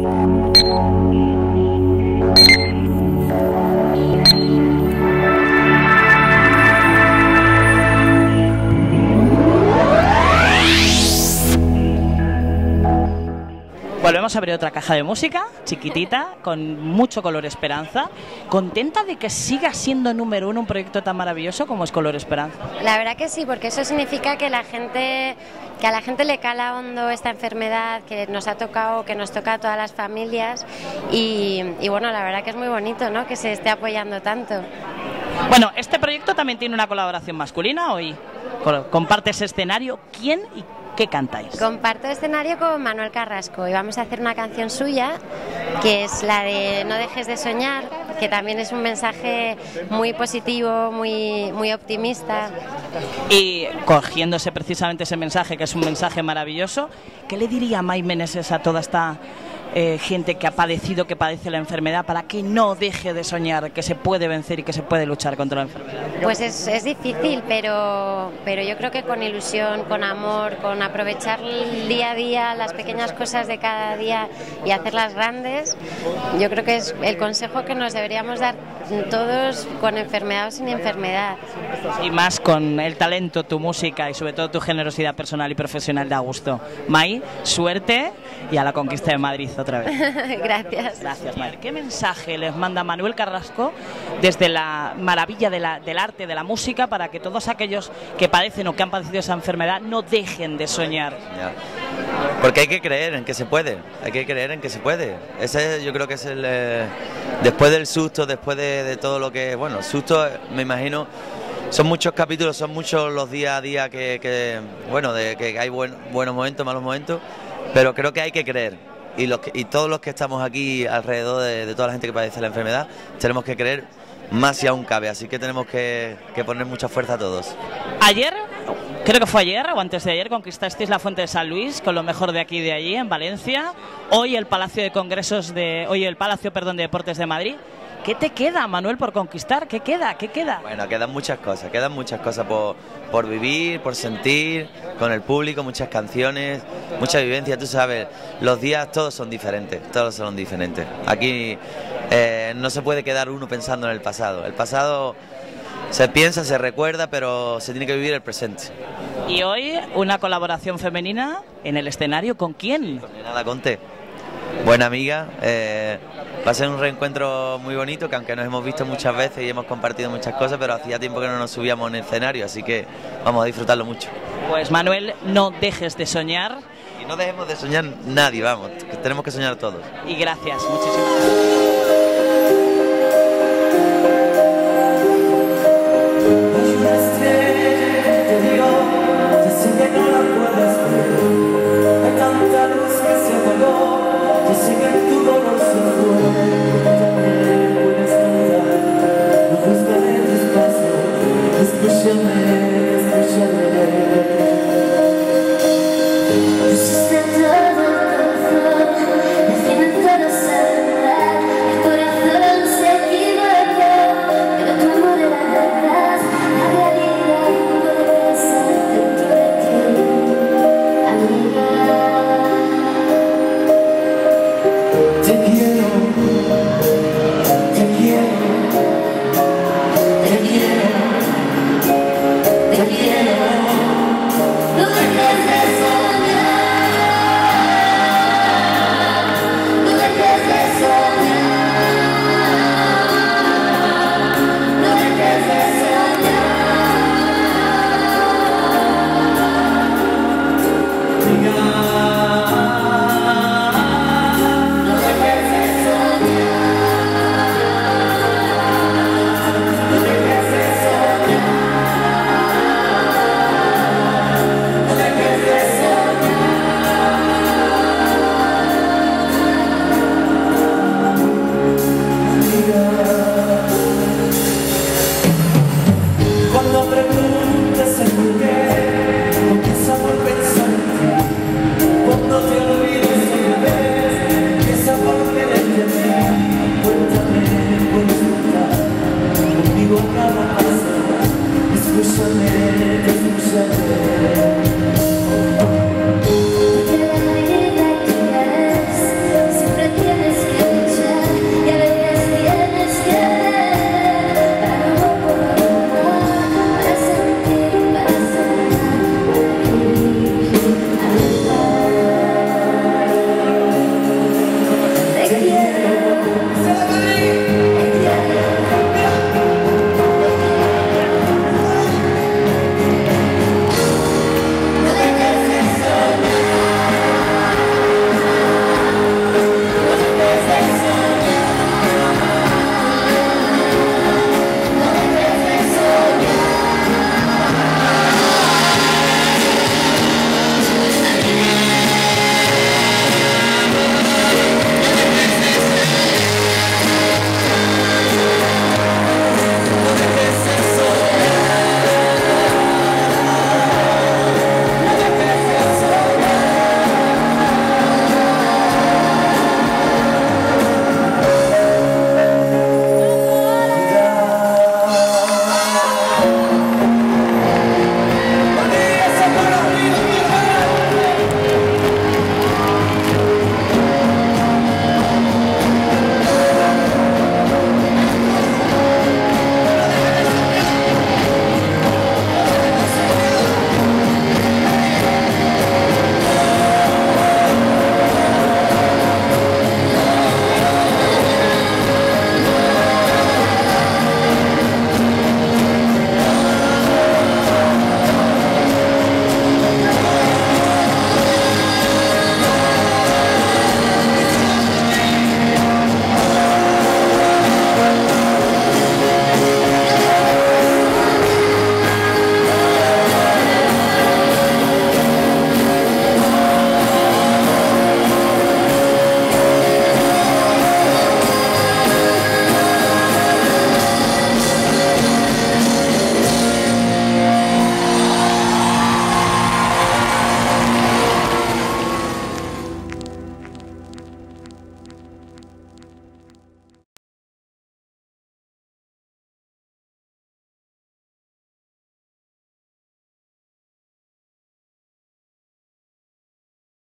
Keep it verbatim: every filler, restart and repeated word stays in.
Volvemos a abrir otra caja de música, chiquitita, con mucho Color Esperanza. ¿Contenta de que siga siendo número uno un proyecto tan maravilloso como es Color Esperanza? La verdad que sí, porque eso significa que la gente, que a la gente le cala hondo esta enfermedad, que nos ha tocado, que nos toca a todas las familias y, y bueno, la verdad que es muy bonito, ¿no?, que se esté apoyando tanto. Bueno, este proyecto también tiene una colaboración masculina hoy. Compartes escenario. ¿Quién y qué cantáis? Comparto escenario con Manuel Carrasco y vamos a hacer una canción suya que es la de No dejes de soñar, que también es un mensaje muy positivo, muy, muy optimista. Y cogiéndose precisamente ese mensaje, que es un mensaje maravilloso, ¿qué le diría Mai Meneses a toda esta eh, gente que ha padecido, que padece la enfermedad, para que no deje de soñar, que se puede vencer y que se puede luchar contra la enfermedad? Pues es, es difícil, pero, pero yo creo que con ilusión, con amor, con aprovechar el día a día, las pequeñas cosas de cada día y hacerlas grandes, yo creo que es el consejo que nos deberíamos dar todos, con enfermedad o sin enfermedad. Y más con el talento, tu música y sobre todo tu generosidad personal y profesional da gusto. Mai, suerte y a la conquista de Madrid otra vez. Gracias. Gracias, Mai. ¿Qué mensaje les manda Manuel Carrasco desde la maravilla de la, del arte, de la música, para que todos aquellos que padecen o que han padecido esa enfermedad no dejen de soñar? Ya. Porque hay que creer en que se puede, hay que creer en que se puede. Ese yo creo que es el... Eh, después del susto, después de, de todo lo que... Bueno, susto, me imagino, son muchos capítulos, son muchos los días a día que... que bueno, de que hay buen, buenos momentos, malos momentos, pero creo que hay que creer. Y, los que, y todos los que estamos aquí alrededor de, de toda la gente que padece la enfermedad, tenemos que creer más si aún cabe, así que tenemos que, que poner mucha fuerza a todos. Ayer, creo que fue ayer o antes de ayer, conquistasteis la Fuente de San Luis con lo mejor de aquí y de allí, en Valencia. Hoy el Palacio de Congresos de... Hoy el Palacio, perdón, de Deportes de Madrid. ¿Qué te queda, Manuel, por conquistar? ¿Qué queda? ¿Qué queda? Bueno, quedan muchas cosas, quedan muchas cosas por, por vivir, por sentir, con el público, muchas canciones, mucha vivencia. Tú sabes, los días todos son diferentes, todos son diferentes. Aquí eh, no se puede quedar uno pensando en el pasado. El pasado se piensa, se recuerda, pero se tiene que vivir el presente. Y hoy una colaboración femenina en el escenario, ¿con quién? Con Nenada Conte, buena amiga. Eh, Va a ser un reencuentro muy bonito, que aunque nos hemos visto muchas veces y hemos compartido muchas cosas, pero hacía tiempo que no nos subíamos en el escenario, así que vamos a disfrutarlo mucho. Pues Manuel, no dejes de soñar. Y no dejemos de soñar nadie, vamos, que tenemos que soñar todos. Y gracias, muchísimas gracias. Te digo, te sé que no lo puedes ver.